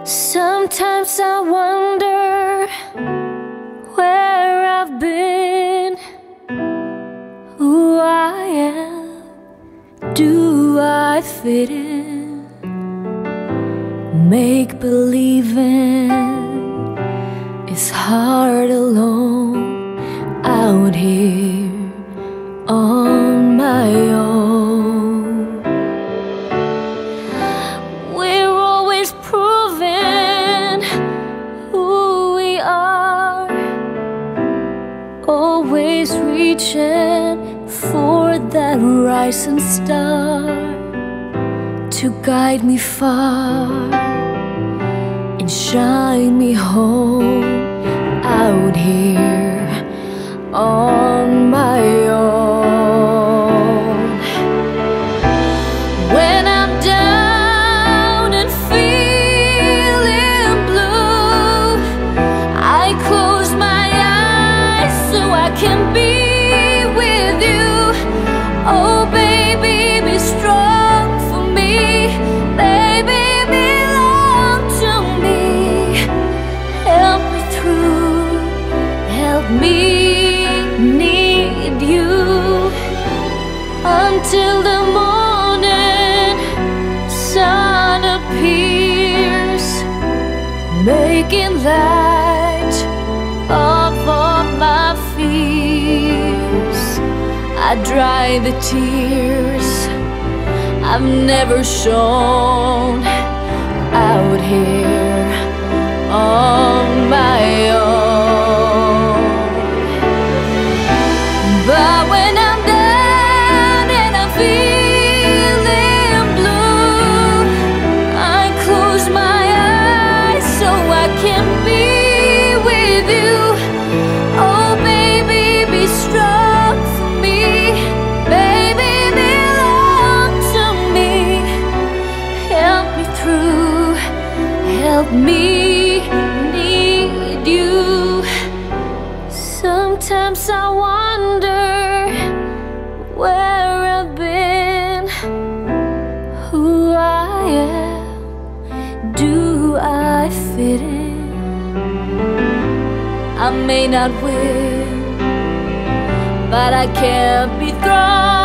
Sometimes I wonder where I've been, who I am, do I fit in? Make believing is hard alone out here on my own. We're always proving who we are, always reaching for that rising star to guide me far and shine me home out here on my own. When I'm down and feeling blue, I close my eyes so I can be with you. Oh baby, be strong for me. Baby, belong to me. Help me through, help me need you until the morning sun appears, making light of all my fears. I dry the tears I've never shown out here on my own. But when I'm down and I'm feeling blue, I close my eyes so I can be with you. Oh baby, be strong for me. Baby, belong to me. Help me through, help me need you. Sometimes I wonder where I've been, who I am, do I fit in? I may not win, but I can't be thrown